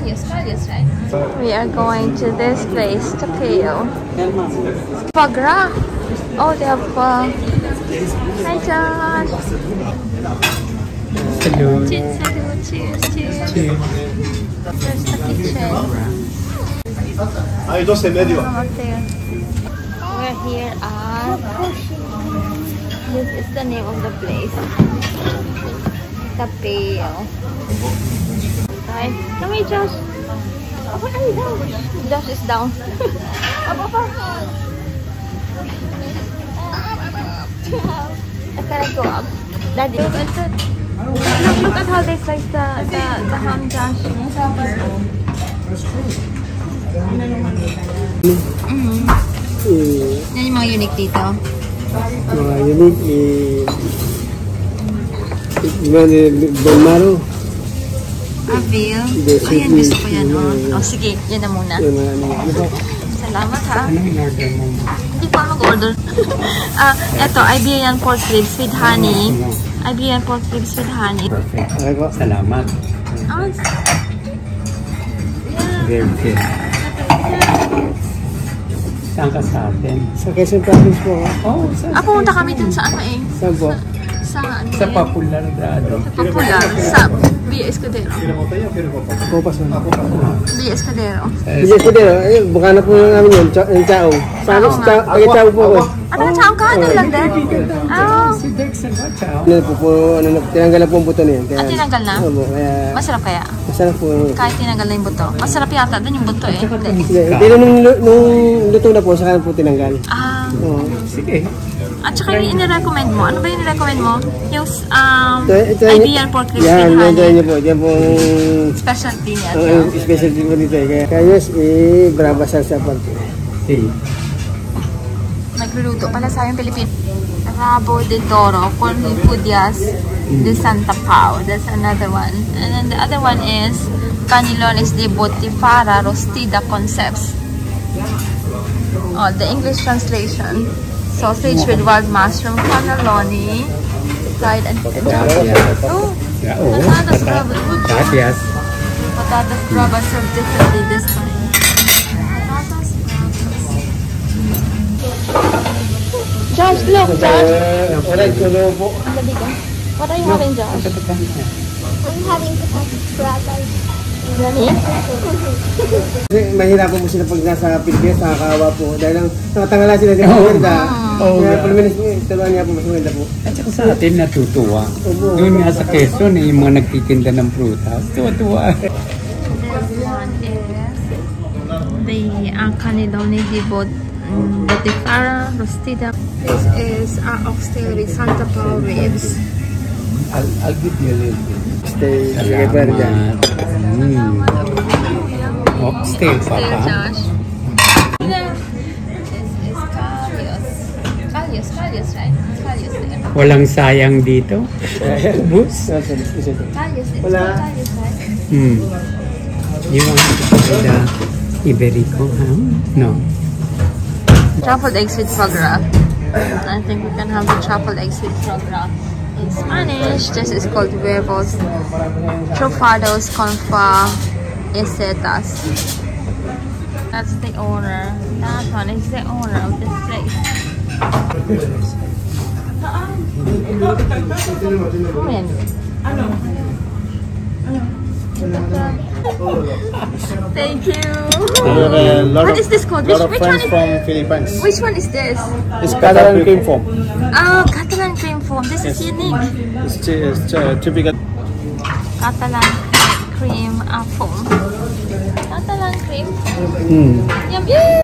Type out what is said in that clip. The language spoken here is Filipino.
right? We are going to this place, Tapeo. Pagra. Oh, they have Hi, Josh. Hello. Cheers. There's the kitchen. We're here at... This is the name of the place. Tapeo. Hi. Come here, Josh. Oh, where are you down? Josh is down. I gotta go up. Daddy. Look at how they slice the ham, Josh. Yan yung mga unique dito. Mga unique Bonmaro. Avil. Ayan, gusto ko yan. Oh, sige, yan na muna. Salamat ha. Hindi ko mag-order. Eto, Iberian pork ribs with honey. Iberian pork ribs with honey. Perfect. Salamat. Very good. Saan ka sa atin? Sa Quezon Province po. Oh, pumunta kami dun sa ano eh. Saan po? Sa Popular Grado. Sa Popular. Sa Via Escudero. Via Escudero. Via Escudero. Baka na po namin yun. Yung Chao. Taga-Chao po ko. Ano Chao ka? Ano lang din? Si Dex ang Chao. Tinanggal na po ang buto niya. Tinanggal na? Masarap kaya? Masarap po. Kahit tinanggal na yung buto. Masarap yata din yung buto eh. Pero nung luto na po, saka po tinanggal. Sige. At saka yung inirecommend mo, ano ba yung inirecommend mo? Yung Iberian pork ribs with honey. Yan po. Yan po specialty niya. Specialty po dito eh. Kaya yes, brava salsa po. Nagluluto pala sa yung Filipino. Rabo de Toro, Cornipudias de Santa Pau. That's another one. And then the other one is Canelones de Botifara Rostida Concepts. Oh, the English translation. Sausage with wild mushroom, cannelloni, fried and patatas. Oh, patatas rubber. Gracias. Patatas rubber served differently this time. Patatas. Josh, look, Josh. What are you having, Josh? I'm having patatas. Really? Kasi mahirapan po sila pag nasa Pilipinas, nakakawa po. Dahil lang nakatangala sila din po ganda. Kaya paliminis po, taluan niya po mas maganda po. At saka sa atin natutuwa. Doon nga sa Quezon, yung mga nagtitinda ng prutas. Tuwa-tuwa. This one is the Cannelloni di Botifara Rostida. This is oxtail with Santa Pau ribs. I'll give you a little bit. Stay together dyan. Oxtail, Papa. Josh. This is Calios, right? Calios there. Walang sayang dito. Bus? Calios, it's Calios, right? You want to try the Iberico ham? No. Truffled eggs with foie gras. I think we can have the truffled eggs with foie gras. In Spanish, this is called huevos trofados con facetas. That's the owner. That one is the owner of this place. Thank you. What is this called? Which one is from Philippines? Which one is this? It's Catalan cream foam. Oh, Catalan cream foam. This is unique. It's typical. Catalan cream foam. Catalan cream foam. Yum.